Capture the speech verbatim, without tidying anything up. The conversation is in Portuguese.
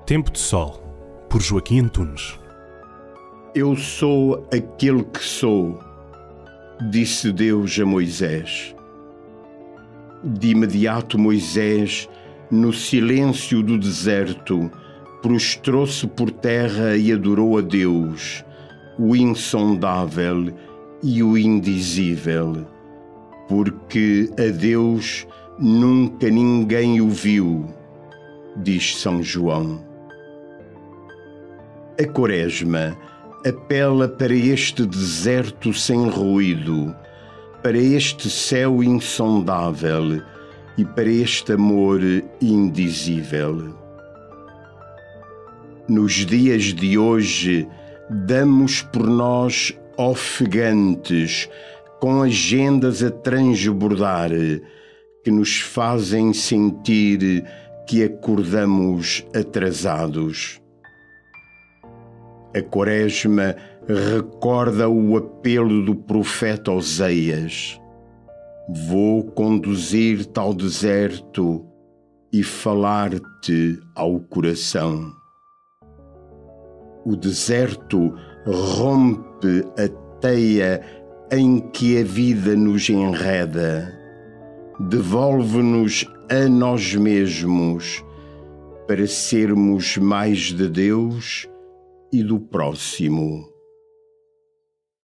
Tempo de Sol, por Joaquim Antunes. Eu sou aquele que sou, disse Deus a Moisés. De imediato Moisés, no silêncio do deserto, prostrou-se por terra e adorou a Deus, o insondável e o indizível, porque a Deus nunca ninguém o viu, diz São João. A Quaresma apela para este deserto sem ruído, para este céu insondável e para este amor indizível. Nos dias de hoje, damos por nós ofegantes, com agendas a transbordar, que nos fazem sentir que acordamos atrasados. A Quaresma recorda o apelo do profeta Oseias: vou conduzir-te ao deserto e falar-te ao coração. O deserto rompe a teia em que a vida nos enreda, devolve-nos a nós mesmos para sermos mais de Deus e do próximo.